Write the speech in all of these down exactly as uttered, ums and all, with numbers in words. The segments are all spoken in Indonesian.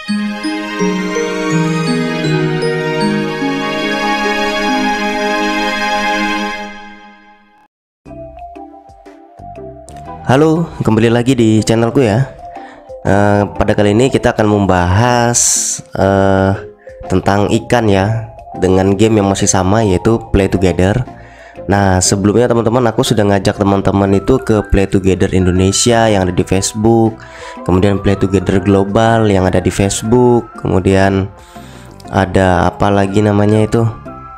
Halo, kembali lagi di channelku ya. Uh, pada kali ini kita akan membahas uh, tentang ikan ya, dengan game yang masih sama, yaitu Play Together. Nah, sebelumnya teman-teman, aku sudah ngajak teman-teman itu ke Play Together Indonesia yang ada di Facebook, kemudian Play Together Global yang ada di Facebook, kemudian ada apa lagi namanya itu,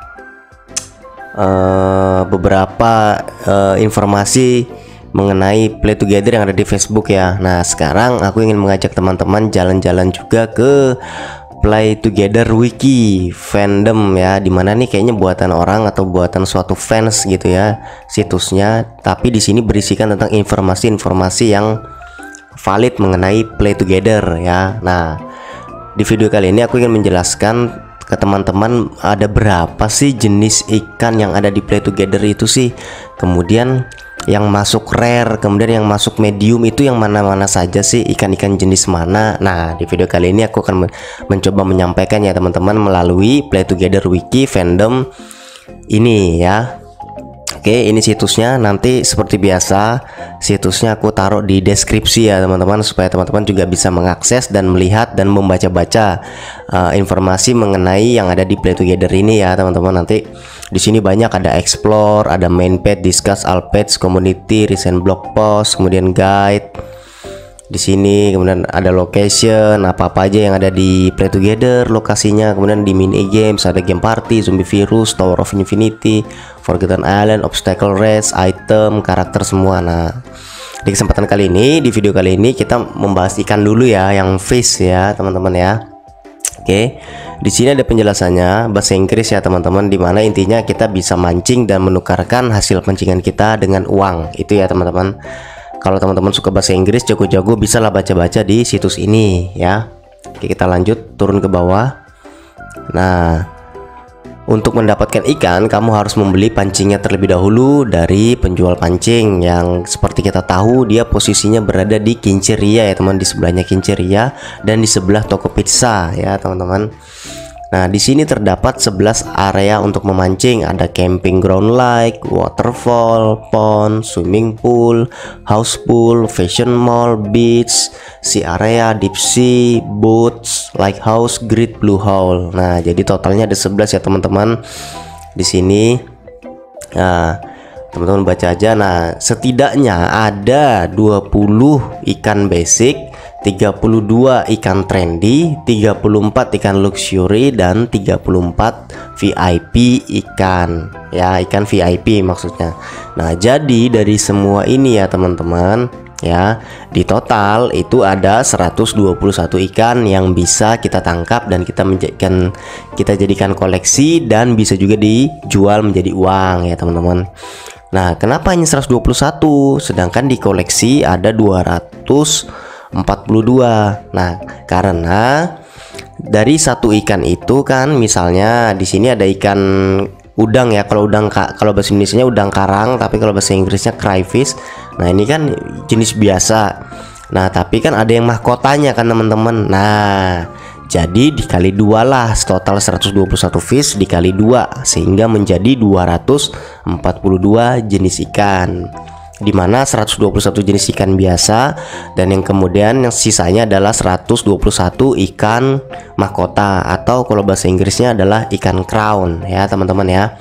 uh, beberapa uh, informasi mengenai Play Together yang ada di Facebook ya. Nah, sekarang aku ingin mengajak teman-teman jalan-jalan juga ke Play Together Wiki fandom ya, dimana nih kayaknya buatan orang atau buatan suatu fans gitu ya situsnya, tapi di sini berisikan tentang informasi-informasi yang valid mengenai Play Together ya. Nah, di video kali ini aku ingin menjelaskan ke teman-teman ada berapa sih jenis ikan yang ada di Play Together itu sih, kemudian yang masuk rare, kemudian yang masuk medium itu yang mana-mana saja sih, ikan-ikan jenis mana. Nah, di video kali ini aku akan men mencoba menyampaikan ya teman-teman melalui Play Together Wiki fandom ini ya. Oke, ini situsnya. Nanti seperti biasa situsnya aku taruh di deskripsi ya teman-teman, supaya teman-teman juga bisa mengakses dan melihat dan membaca-baca uh, informasi mengenai yang ada di Play Together ini ya teman-teman. Nanti di sini banyak, ada explore, ada main page, discuss, all page, community, recent blog post, kemudian guide. Di sini kemudian ada location, apa-apa aja yang ada di Play Together lokasinya. Kemudian di mini games ada game party, zombie virus, Tower of Infinity, Forgotten Island, obstacle race, item, karakter semua. Nah, di kesempatan kali ini, di video kali ini kita membahas ikan dulu ya, yang fish ya teman-teman ya. Oke, di sini ada penjelasannya bahasa Inggris ya teman-teman, dimana intinya kita bisa mancing dan menukarkan hasil pancingan kita dengan uang itu ya teman-teman. Kalau teman-teman suka bahasa Inggris jago-jago, bisa lah baca-baca di situs ini ya. Oke, kita lanjut turun ke bawah. Nah, untuk mendapatkan ikan kamu harus membeli pancingnya terlebih dahulu dari penjual pancing, yang seperti kita tahu dia posisinya berada di Kinceria ya teman, di sebelahnya Kinceria dan di sebelah toko pizza ya teman-teman. Nah, di sini terdapat sebelas area untuk memancing. Ada camping ground like waterfall, pond, swimming pool, house pool, fashion mall, beach, sea area, deep sea, boats, lighthouse, great blue hole. Nah, jadi totalnya ada sebelas ya teman-teman di sini. Nah, teman-teman baca aja. Nah, setidaknya ada dua puluh ikan basic, tiga puluh dua ikan trendy, tiga puluh empat ikan luxury, dan tiga puluh empat V I P ikan ya, ikan V I P maksudnya. Nah, jadi dari semua ini ya teman-teman ya, di total itu ada seratus dua puluh satu ikan yang bisa kita tangkap dan kita menjadikan kita jadikan koleksi dan bisa juga dijual menjadi uang ya teman-teman. Nah, kenapa hanya seratus dua puluh satu sedangkan di koleksi ada dua ratus empat puluh dua? Nah, karena dari satu ikan itu kan, misalnya di sini ada ikan udang ya, kalau udang kalau bahasa Indonesianya udang karang, tapi kalau bahasa Inggrisnya crayfish. Nah, ini kan jenis biasa. Nah, tapi kan ada yang mahkotanya kan teman-teman. Nah, jadi dikali dua lah, total seratus dua puluh satu fish dikali dua sehingga menjadi dua ratus empat puluh dua jenis ikan, dimana seratus dua puluh satu jenis ikan biasa dan yang kemudian yang sisanya adalah seratus dua puluh satu ikan mahkota, atau kalau bahasa Inggrisnya adalah ikan crown ya teman-teman ya.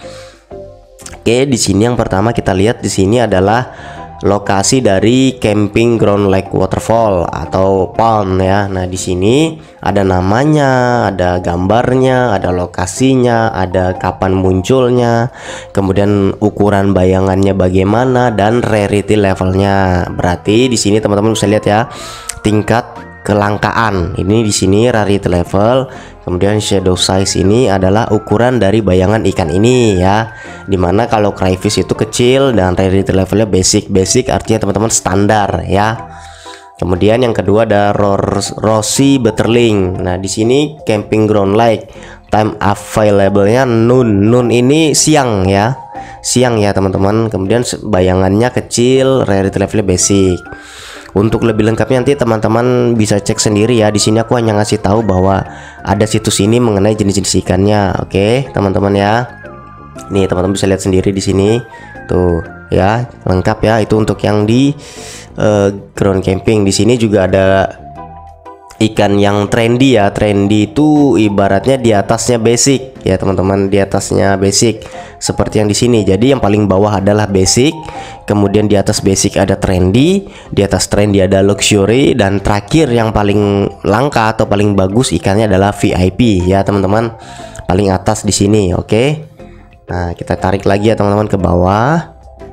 Oke, di sini yang pertama kita lihat di sini adalah lokasi dari camping ground lake waterfall atau pond ya. Nah, di sini ada namanya, ada gambarnya, ada lokasinya, ada kapan munculnya, kemudian ukuran bayangannya bagaimana, dan rarity levelnya. Berarti di sini teman-teman bisa lihat ya tingkat kelangkaan. Ini di sini rarity level, kemudian shadow size ini adalah ukuran dari bayangan ikan ini ya, dimana kalau crayfish itu kecil dan rarity levelnya basic. Basic artinya teman-teman standar ya. Kemudian yang kedua ada Rossi Butterling. Nah, di sini camping ground like, time available-nya noon. Noon ini siang ya, siang ya teman-teman. Kemudian bayangannya kecil, rarity levelnya basic. Untuk lebih lengkapnya nanti teman-teman bisa cek sendiri ya. Di sini aku hanya ngasih tahu bahwa ada situs ini mengenai jenis-jenis ikannya. Oke, teman-teman ya. Nih, teman-teman bisa lihat sendiri di sini. Tuh, ya, lengkap ya. Itu untuk yang di uh, ground camping. Di sini juga ada ikan yang trendy ya. Trendy itu ibaratnya di atasnya basic ya, teman-teman. Di atasnya basic seperti yang di sini. Jadi yang paling bawah adalah basic, kemudian di atas basic ada trendy, di atas trendy ada luxury, dan terakhir yang paling langka atau paling bagus ikannya adalah V I P ya, teman-teman. Paling atas di sini, oke. Nah, kita tarik lagi ya, teman-teman, ke bawah.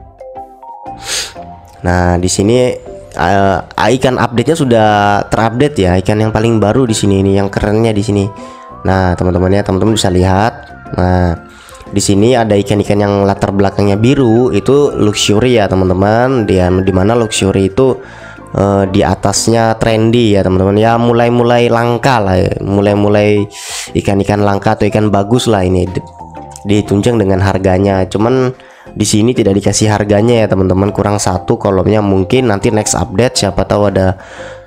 Nah, di sini uh, ikan update-nya sudah terupdate ya, ikan yang paling baru di sini ini, yang kerennya di sini. Nah, teman-teman ya, teman-teman bisa lihat. Nah, di sini ada ikan-ikan yang latar belakangnya biru, itu luxury ya, teman-teman. Dia di mana luxury itu uh, di atasnya trendy ya, teman-teman. Ya, mulai-mulai langka lah ya. Mulai-mulai ikan-ikan langka atau ikan bagus lah ini. Ditunjang dengan harganya. Cuman di sini tidak dikasih harganya ya, teman-teman. Kurang satu kolomnya, mungkin nanti next update siapa tahu ada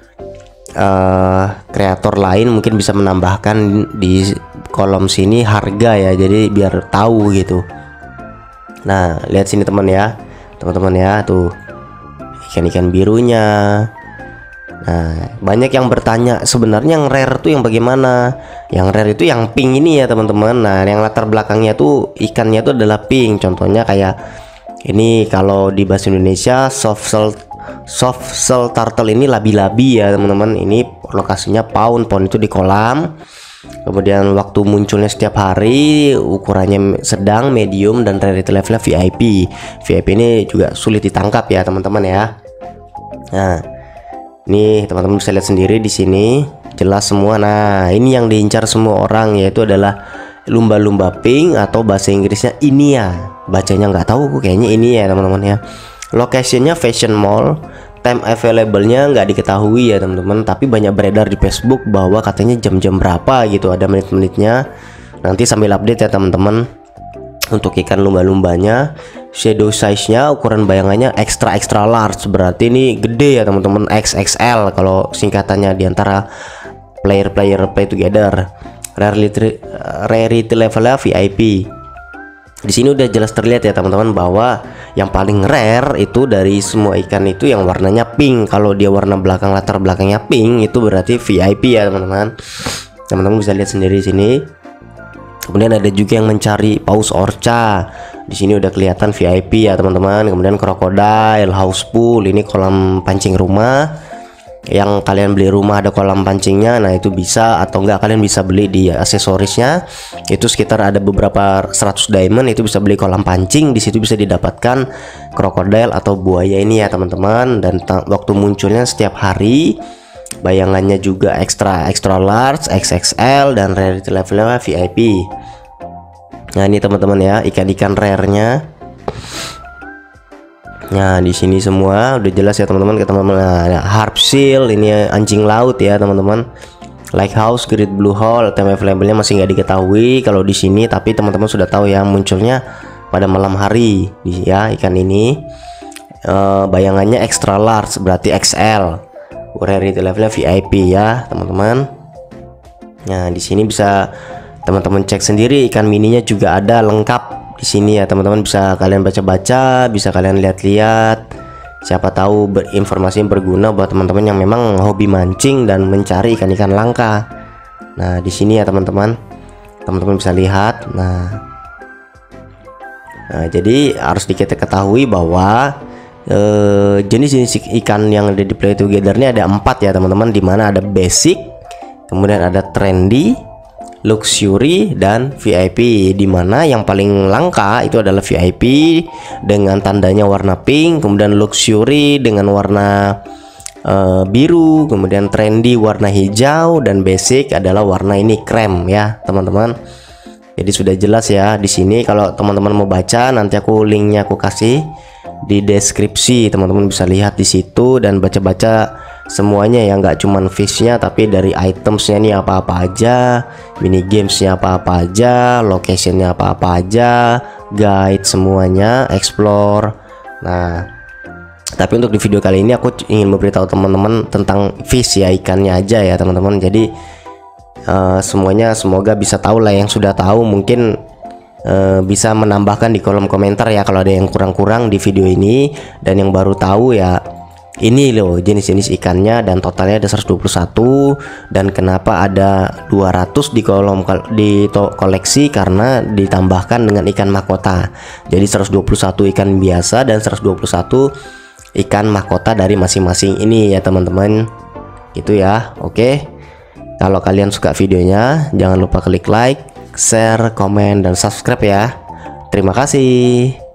uh, kreator lain mungkin bisa menambahkan di kolom sini harga ya, jadi biar tahu gitu. Nah, lihat sini teman ya, teman-teman ya, tuh ikan-ikan birunya. Nah, banyak yang bertanya sebenarnya yang rare tuh yang bagaimana. Yang rare itu yang pink ini ya, teman-teman. Nah, yang latar belakangnya tuh ikannya tuh adalah pink. Contohnya kayak ini, kalau di bahasa Indonesia soft shell soft shell turtle ini labi-labi ya, teman-teman. Ini lokasinya pound, pound itu di kolam. Kemudian waktu munculnya setiap hari, ukurannya sedang, medium, dan rarity levelnya V I P. V I P ini juga sulit ditangkap ya, teman-teman ya. Nah, nih teman-teman bisa lihat sendiri di sini, jelas semua. Nah, ini yang diincar semua orang, yaitu adalah lumba-lumba pink atau bahasa Inggrisnya ini ya. Bacanya nggak tahu, kayaknya ini ya, teman-teman ya. Lokasinya Fashion Mall. Time available-nya nggak diketahui ya, teman-teman, tapi banyak beredar di Facebook bahwa katanya jam-jam berapa gitu, ada menit-menitnya. Nanti sambil update ya, teman-teman. Untuk ikan lumba-lumbanya, shadow size-nya, ukuran bayangannya extra extra large, berarti ini gede ya, teman-teman. X X L kalau singkatannya diantara player-player play together. Rarity rarity levelnya V I P. Di sini udah jelas terlihat ya, teman-teman, bahwa yang paling rare itu dari semua ikan itu yang warnanya pink. Kalau dia warna belakang, latar belakangnya pink, itu berarti V I P ya, teman-teman. Teman-teman bisa lihat sendiri sini. Kemudian ada juga yang mencari paus orca. Di sini udah kelihatan V I P ya, teman-teman. Kemudian crocodile, house pool, ini kolam pancing rumah. Yang kalian beli rumah ada kolam pancingnya, nah itu bisa, atau enggak kalian bisa beli di aksesorisnya. Itu sekitar ada beberapa seratus diamond, itu bisa beli kolam pancing. Di situ bisa didapatkan krokodil atau buaya ini ya, teman-teman. Dan waktu munculnya setiap hari. Bayangannya juga extra extra large, X X L, dan rarity levelnya V I P. Nah, ini teman-teman ya, ikan-ikan rare-nya. Nah, di sini semua udah jelas ya, teman-teman. Ke teman-teman, nah, harp seal ini anjing laut ya, teman-teman. Lighthouse, great blue hole, time available-nya masih nggak diketahui kalau di sini, tapi teman-teman sudah tahu ya, munculnya pada malam hari ya ikan ini. E, bayangannya extra large, berarti X L. Rarity levelnya V I P ya, teman-teman. Nah, di sini bisa teman-teman cek sendiri, ikan mininya juga ada lengkap di sini ya, teman-teman. Bisa kalian baca-baca, bisa kalian lihat-lihat. Siapa tahu berinformasi yang berguna buat teman-teman yang memang hobi mancing dan mencari ikan-ikan langka. Nah, di sini ya, teman-teman. Teman-teman bisa lihat. Nah, nah jadi harus kita ketahui bahwa eh, jenis-jenis ikan yang ada di Play Together ini ada empat ya, teman-teman. Dimana ada basic, kemudian ada trendy, luxury, dan V I P. Dimana yang paling langka itu adalah V I P dengan tandanya warna pink, kemudian luxury dengan warna uh, biru, kemudian trendy warna hijau, dan basic adalah warna ini krem ya, teman-teman. Jadi sudah jelas ya di sini. Kalau teman-teman mau baca, nanti aku linknya aku kasih di deskripsi, teman-teman bisa lihat di situ dan baca-baca semuanya ya, nggak cuman fishnya tapi dari itemsnya nih apa-apa aja, mini gamesnya apa-apa aja, locationnya apa-apa aja, guide semuanya, explore. Nah, Tapi untuk di video kali ini aku ingin memberitahu teman-teman tentang fish ya, ikannya aja ya teman-teman. Jadi uh, semuanya semoga bisa tahu lah, yang sudah tahu mungkin uh, bisa menambahkan di kolom komentar ya kalau ada yang kurang-kurang di video ini, dan yang baru tahu ya ini loh jenis-jenis ikannya, dan totalnya ada seratus dua puluh satu, dan kenapa ada dua ratus di kolom di koleksi karena ditambahkan dengan ikan mahkota. Jadi seratus dua puluh satu ikan biasa dan seratus dua puluh satu ikan mahkota dari masing-masing ini ya teman-teman. Gitu ya. Oke. Kalau kalian suka videonya, jangan lupa klik like, share, komen, dan subscribe ya. Terima kasih.